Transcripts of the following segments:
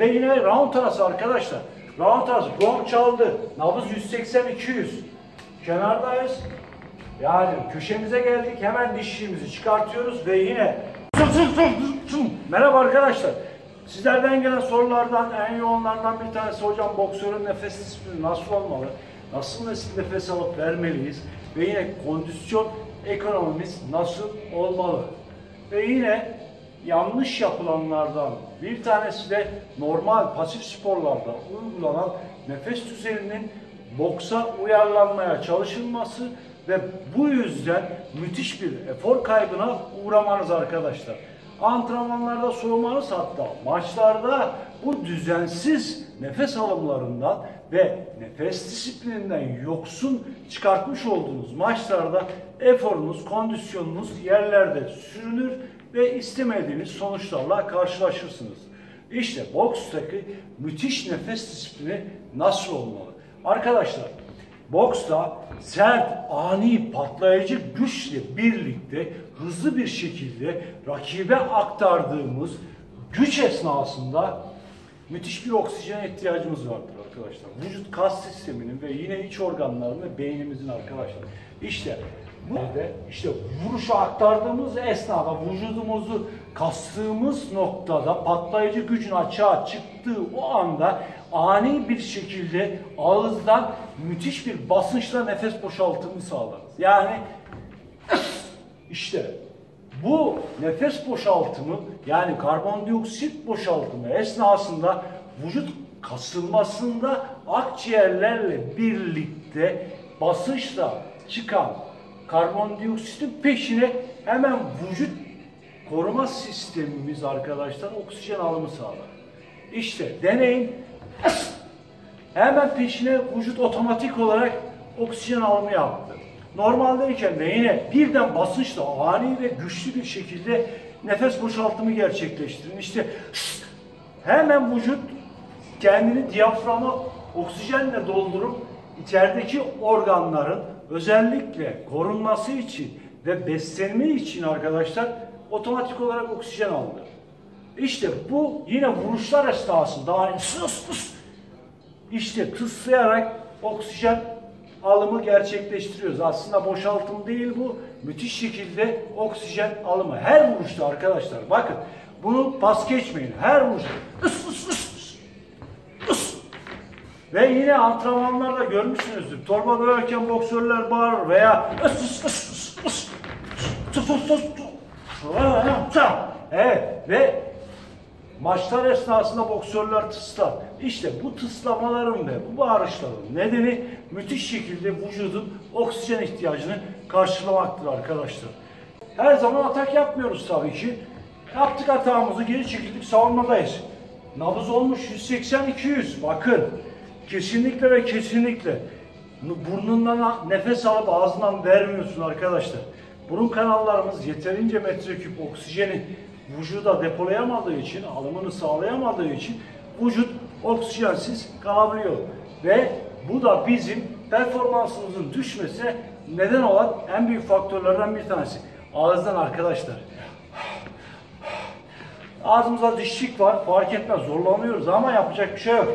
Ve yine round arası arkadaşlar. Round arası. Gong çaldı. Nabız 180-200. Kenardayız. Yani köşemize geldik. Hemen dişliğimizi çıkartıyoruz ve yine merhaba arkadaşlar. Sizlerden gelen sorulardan en yoğunlardan bir tanesi, hocam boksörün nefes disiplini nasıl olmalı? Nasıl nefes alıp vermeliyiz? Ve yine kondisyon ekonomimiz nasıl olmalı? Ve yine yanlış yapılanlardan bir tanesi de normal pasif sporlarda uygulanan nefes düzeninin boksa uyarlanmaya çalışılması ve bu yüzden müthiş bir efor kaybına uğramanız arkadaşlar. Antrenmanlarda soğumanız, hatta maçlarda bu düzensiz nefes alımlarından ve nefes disiplininden yoksun çıkartmış olduğunuz maçlarda eforunuz, kondisyonunuz yerlerde sürünür ve istemediğiniz sonuçlarla karşılaşırsınız. İşte bokstaki müthiş nefes disiplini nasıl olmalı? Arkadaşlar, boksta sert, ani, patlayıcı güçle birlikte hızlı bir şekilde rakibe aktardığımız güç esnasında müthiş bir oksijene ihtiyacımız vardır arkadaşlar. Vücut kas sisteminin ve yine iç organların ve beynimizin arkadaşlar. İşte bu işte vuruşu aktardığımız esnada vücudumuzu kastığımız noktada patlayıcı gücün açığa çıktığı o anda ani bir şekilde ağızdan müthiş bir basınçla nefes boşaltımı sağlarız. Yani işte bu nefes boşaltımı, yani karbondioksit boşaltımı esnasında vücut kasılmasında akciğerlerle birlikte basınçla çıkan karbondioksitin peşine hemen vücut koruma sistemimiz arkadaşlar oksijen alımı sağlar. İşte deneyin. Hemen peşine vücut otomatik olarak oksijen alımı yaptı. Normaldeyken de yine birden basınçla ani ve güçlü bir şekilde nefes boşaltımı gerçekleştirin. İşte hemen vücut kendini diyaframa oksijenle doldurup içerideki organların özellikle korunması için ve beslenme için arkadaşlar otomatik olarak oksijen alır. İşte bu yine vuruşlar esnasında hani işte tıslayarak oksijen alımı gerçekleştiriyoruz. Aslında boşaltım değil bu. Müthiş şekilde oksijen alımı. Her vuruşta arkadaşlar bakın bunu pas geçmeyin. Her vuruşta ve yine antrenmanlarda görmüşsünüzdür. Torba döverken boksörler bağırır veya evet, ve maçlar esnasında boksörler tıslar. İşte bu tıslamaların ve bu bağırışların nedeni müthiş şekilde vücudun oksijen ihtiyacını karşılamaktır arkadaşlar. Her zaman atak yapmıyoruz tabii ki. Yaptık hatamızı, geri çekildik, savunmadayız. Nabız olmuş 180-200. Bakın kesinlikle ve kesinlikle burnundan nefes alıp ağzından vermiyorsun arkadaşlar. Burun kanallarımız yeterince metreküp oksijeni vücuda depolayamadığı için, alımını sağlayamadığı için vücut oksijensiz kalabiliyor. Ve bu da bizim performansımızın düşmesine neden olan en büyük faktörlerden bir tanesi. Ağızdan arkadaşlar. Ağzımızda dişçik var, fark etmez, zorlanıyoruz ama yapacak bir şey yok.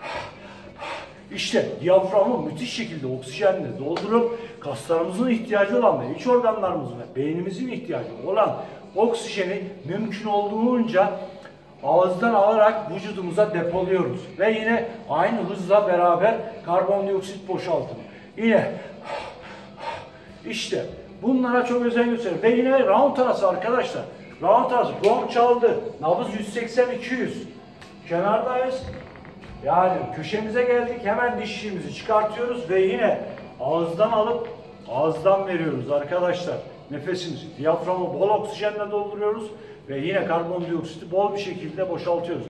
İşte diyaframı müthiş şekilde oksijenle doldurup kaslarımızın ihtiyacı olan ve iç organlarımızın ve beynimizin ihtiyacı olan oksijeni mümkün olduğunca ağızdan alarak vücudumuza depoluyoruz. Ve yine aynı hızla beraber karbondioksit boşaltımı. Yine işte bunlara çok özen gösterin. Ve yine round arası arkadaşlar. Round arası. Gong çaldı. Nabız 180-200. Kenardayız. Yani köşemize geldik. Hemen dişliğimizi çıkartıyoruz ve yine ağızdan alıp ağızdan veriyoruz arkadaşlar. Nefesimizi, diyaframı bol oksijenle dolduruyoruz ve yine karbondioksiti bol bir şekilde boşaltıyoruz.